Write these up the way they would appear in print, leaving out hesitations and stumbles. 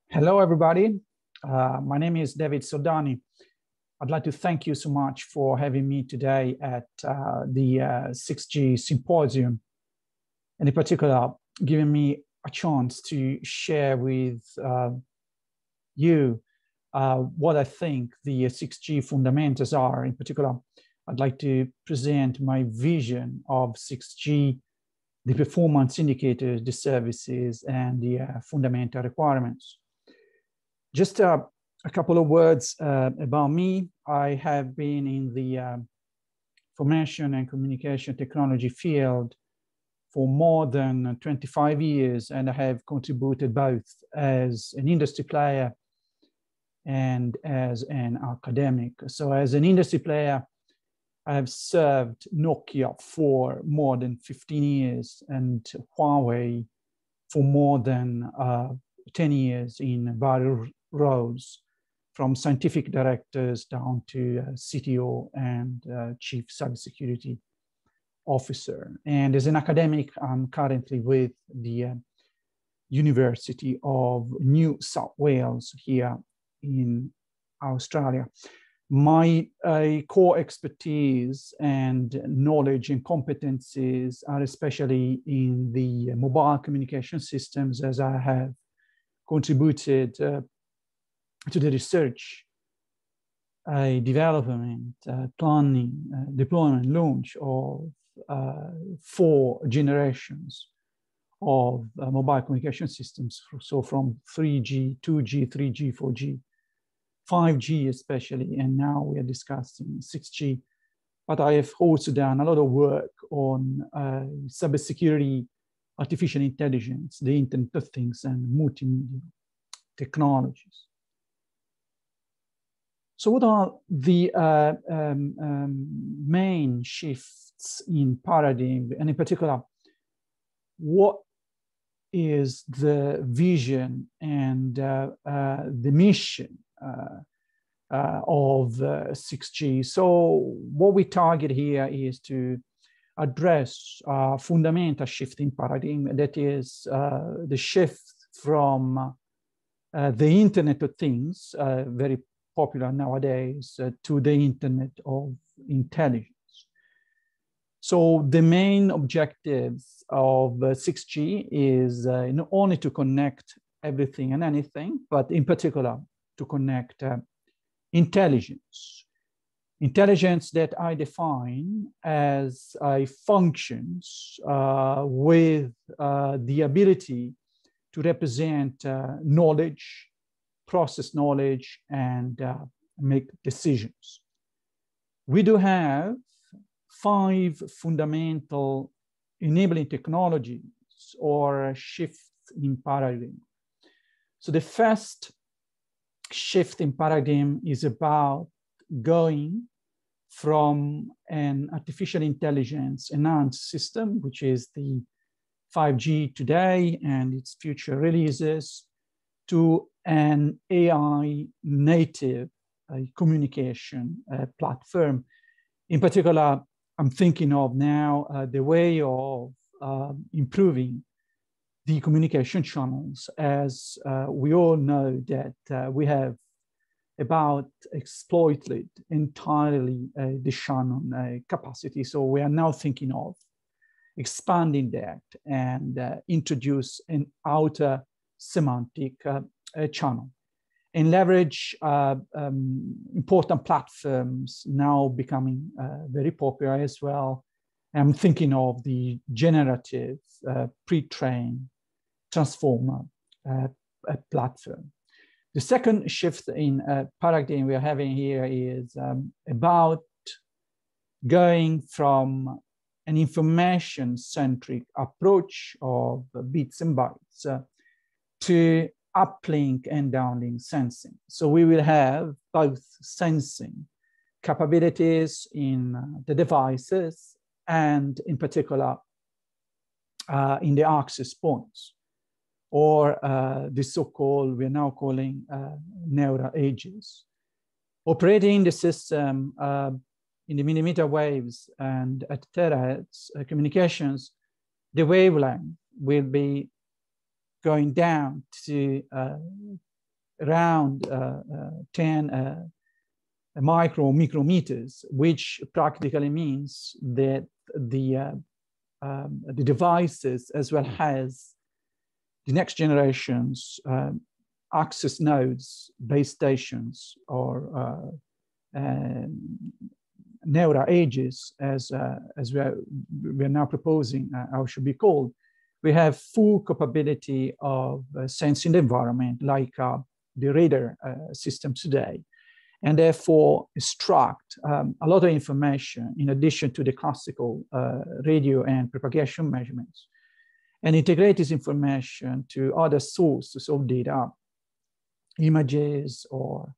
Hello, everybody. My name is David Soldani. I'd like to thank you so much for having me today at the 6G Symposium, and in particular, giving me a chance to share with you what I think the 6G fundamentals are. In particular, I'd like to present my vision of 6G, the performance indicators, the services, and the fundamental requirements. Just a couple of words about me. I have been in the information and communication technology field for more than 25 years, and I have contributed both as an industry player and as an academic. So as an industry player, I have served Nokia for more than 15 years and Huawei for more than 10 years in various roles, from scientific directors down to CTO and chief cybersecurity officer. And as an academic, I'm currently with the University of New South Wales here in Australia. My core expertise and knowledge and competencies are especially in the mobile communication systems, as I have contributed to the research, development, planning, deployment, launch of 4 generations of mobile communication systems. So from 3G, 2G, 3G, 4G, 5G especially, and now we are discussing 6G. But I have also done a lot of work on cybersecurity, artificial intelligence, the Internet of Things, and multimedia technologies. So what are the main shifts in paradigm, and in particular, what is the vision and the mission of 6G? So what we target here is to address fundamental shift in paradigm, that is the shift from the Internet of Things, very popular nowadays, to the Internet of Intelligence. So the main objectives of 6G is not only to connect everything and anything, but in particular to connect intelligence. Intelligence that I define as functions with the ability to represent knowledge, process knowledge, and make decisions. We do have 5 fundamental enabling technologies or shifts in paradigm. So the first shift in paradigm is about going from an artificial intelligence enhanced system, which is the 5G today and its future releases, to an AI native communication platform. In particular, I'm thinking of now the way of improving the communication channels, as we all know that we have about exploited entirely the channel capacity. So we are now thinking of expanding that and introduce an outer semantic channel and leverage important platforms now becoming very popular as well. I'm thinking of the generative pre-trained transformer platform. The second shift in paradigm we are having here is about going from an information-centric approach of bits and bytes to uplink and downlink sensing. So we will have both sensing capabilities in the devices and in particular in the access points, or the so-called, we're now calling neural edges. Operating the system in the millimeter waves and at terahertz communications, the wavelength will be going down to around 10 micrometers, which practically means that the devices, as well as the next generations access nodes, base stations, or neural edges, as we're now proposing how should be called, we have full capability of sensing the environment like the radar system today, and therefore extract a lot of information in addition to the classical radio and propagation measurements, and integrate this information to other sources of data, images, or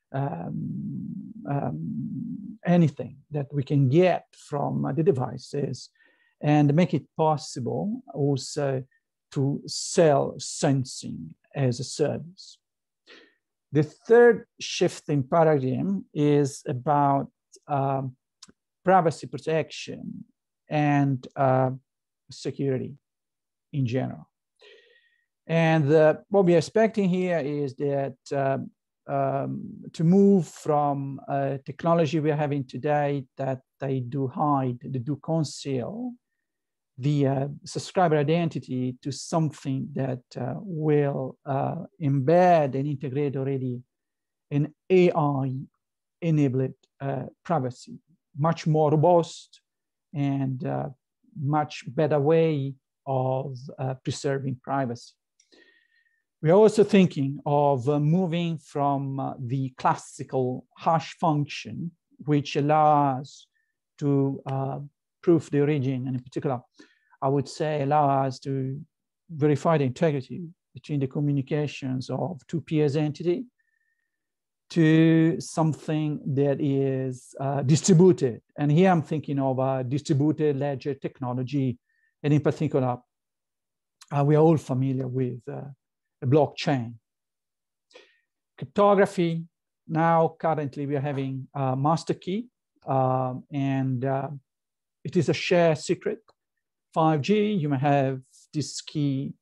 anything that we can get from the devices, and make it possible also to sell sensing as a service. The third shifting paradigm is about privacy protection and security in general. And what we're expecting here is that to move from technology we're having today that they do hide, they do conceal the subscriber identity, to something that will embed and integrate already an AI-enabled privacy, much more robust and much better way of preserving privacy. We're also thinking of moving from the classical hash function, which allows to prove the origin, and in particular, I would say allow us to verify the integrity between the communications of two peers entity, to something that is distributed. And here I'm thinking of a distributed ledger technology, and in particular, we are all familiar with a blockchain. Cryptography, now currently we are having a master key, and it is a shared secret. 5G, you may have this key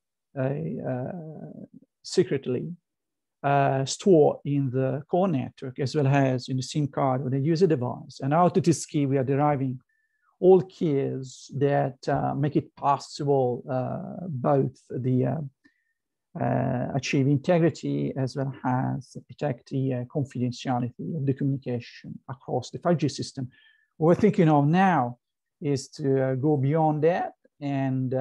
secretly stored in the core network, as well as in the SIM card or the user device. And out of this key, we are deriving all keys that make it possible both the achieve integrity as well as protect the confidentiality of the communication across the 5G system. What we're thinking of now is to go beyond that and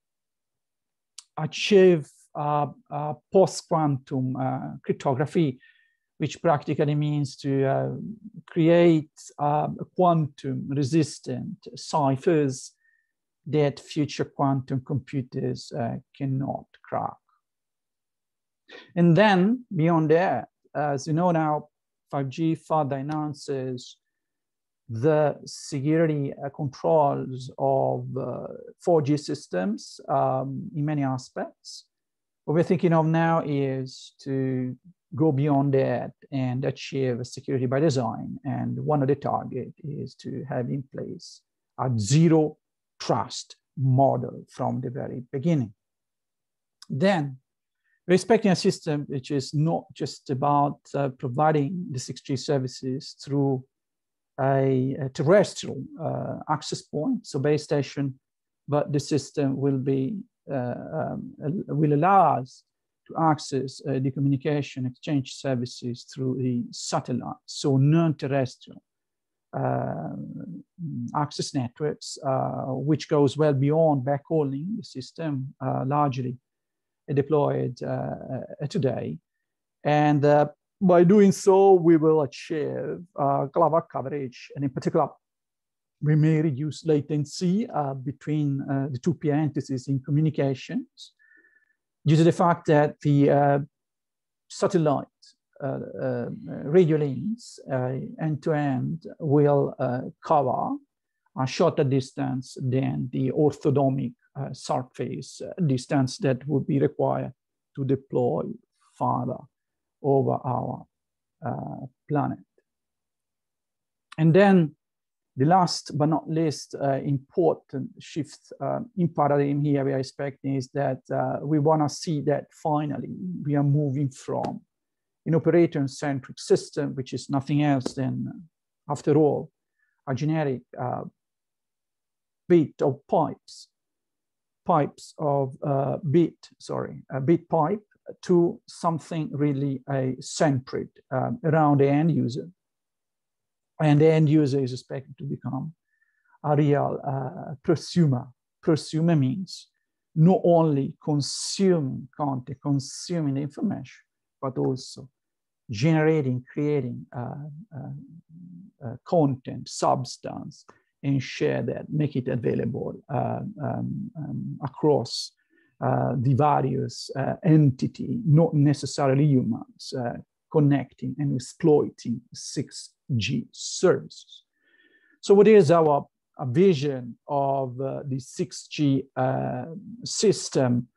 achieve post-quantum cryptography, which practically means to create quantum-resistant ciphers that future quantum computers cannot crack. And then beyond that, as you know now, 5G further enhances the security controls of 4G systems in many aspects. What we're thinking of now is to go beyond that and achieve security by design. And one of the targets is to have in place a zero trust model from the very beginning. Then we're expecting a system which is not just about providing the 6G services through a terrestrial access point, so base station, but the system will be will allow us to access the communication exchange services through the satellite, so non-terrestrial access networks, which goes well beyond backhauling the system, largely deployed today. And by doing so, we will achieve cloud coverage, and in particular, we may reduce latency between the two peer entities in communications due to the fact that the satellite radio links end-to-end will cover a shorter distance than the orthodromic surface distance that would be required to deploy farther over our planet. And then the last but not least important shift in paradigm here we are expecting is that we want to see that finally we are moving from an operator-centric system, which is nothing else than, after all, a generic bit of a bit pipe to something really centric around the end user. And the end user is expected to become a real prosumer. Prosumer means not only consuming content, consuming the information, but also generating, creating content, substance, and share that, make it available across the various entity, not necessarily humans, connecting and exploiting 6G services. So what is our vision of the 6G system?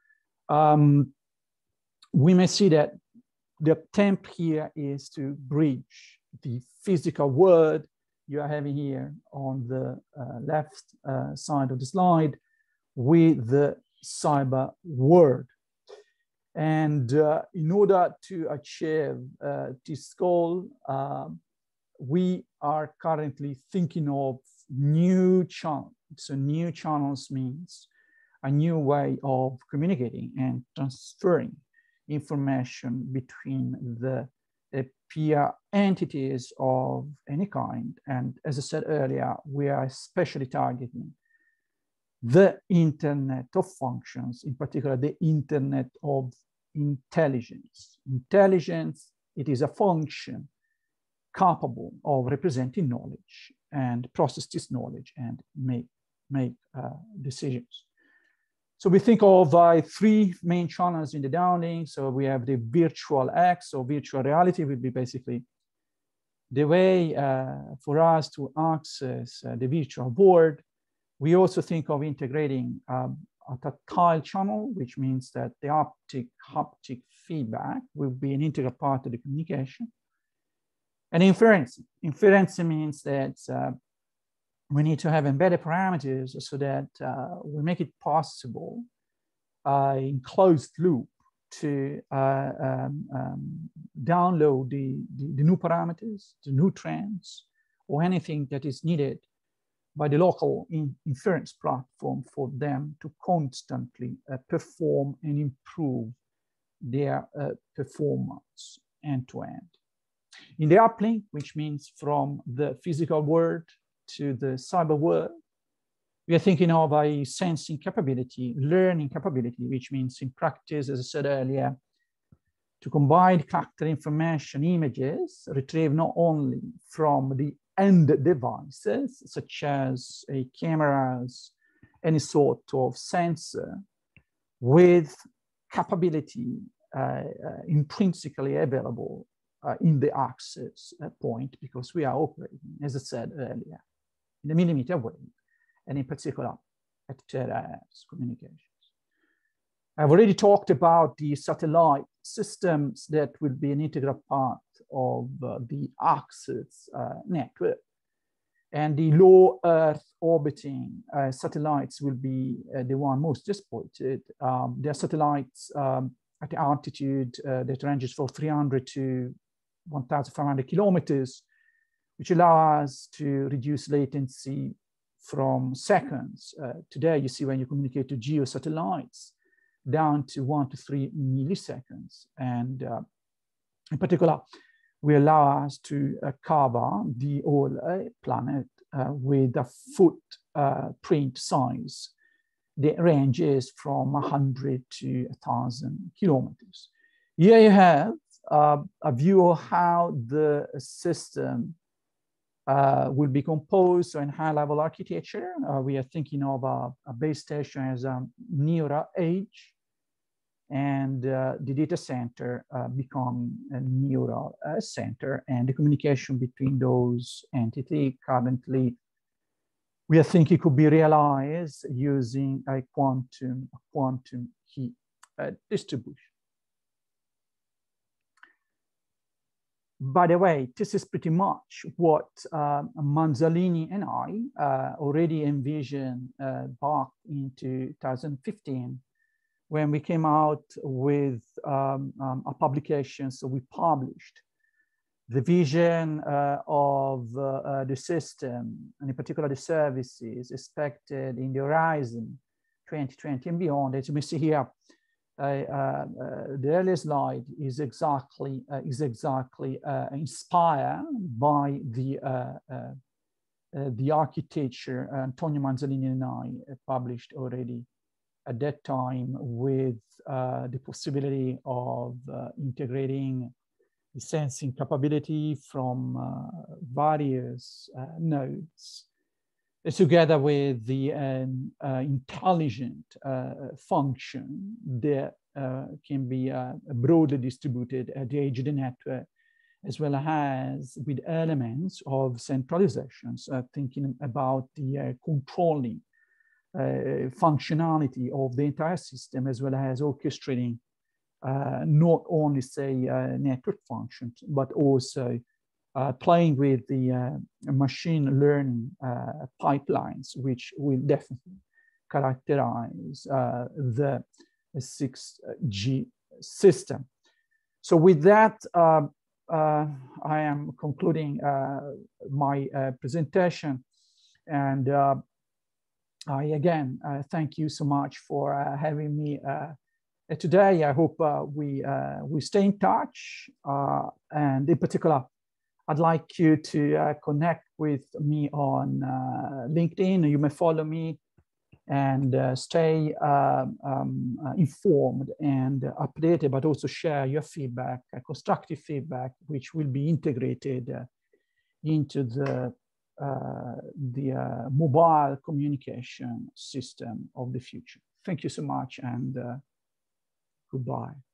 We may see that the attempt here is to bridge the physical world you are having here on the left side of the slide with the cyber world. And in order to achieve this goal, we are currently thinking of new channels. So new channels means a new way of communicating and transferring information between the peer entities of any kind. And as I said earlier, we are especially targeting the Internet of Functions, in particular, the Internet of Intelligence. Intelligence, it is a function capable of representing knowledge and process this knowledge and make decisions. So we think of three main channels in the downlink. So we have the virtual X, or virtual reality would be basically the way for us to access the virtual world. We also think of integrating a tactile channel, which means that the haptic feedback will be an integral part of the communication. And inference. Inference means that we need to have embedded parameters so that we make it possible in closed loop to download the new parameters, the new trends, or anything that is needed by the local inference platform for them to constantly perform and improve their performance end to end. In the uplink, which means from the physical world to the cyber world, we are thinking of a sensing capability, learning capability, which means in practice, as I said earlier, to combine character information images retrieved not only from the end devices, such as cameras, any sort of sensor, with capability intrinsically available in the access point, because we are operating, as I said earlier, in a millimeter wave, and in particular at terahertz communications. I've already talked about the satellite systems that will be an integral part of the access network. And the low Earth orbiting satellites will be the one most exploited. There are satellites at the altitude that ranges from 300 to 1,500 kilometers, which allow us to reduce latency from seconds. Today, you see when you communicate to geo satellites, down to 1 to 3 milliseconds. And in particular, we allow us to cover the whole planet with a footprint size that ranges from 100 to 1,000 kilometers. Here you have a view of how the system will be composed. So in high-level architecture, we are thinking of a base station as a neural edge, and the data center become a neural center, and the communication between those entities currently, we are thinking could be realized using a quantum key distribution. By the way, this is pretty much what Manzolini and I already envisioned back in 2015 when we came out with a publication. So we published the vision of the system, and in particular the services expected in the horizon 2020 and beyond. As you may see here, the earlier slide is exactly inspired by the architecture Antonio Manzolini and I published already at that time, with the possibility of integrating the sensing capability from various nodes, together with the intelligent function that can be broadly distributed at the edge of the network, as well as with elements of centralizations, thinking about the controlling functionality of the entire system, as well as orchestrating not only, say, network functions, but also playing with the machine learning pipelines, which will definitely characterize the 6G system. So with that, I am concluding my presentation, and I again thank you so much for having me today. I hope we stay in touch, and in particular, I'd like you to connect with me on LinkedIn. You may follow me and stay informed and updated, but also share your feedback, constructive feedback, which will be integrated into the mobile communication system of the future. Thank you so much, and goodbye.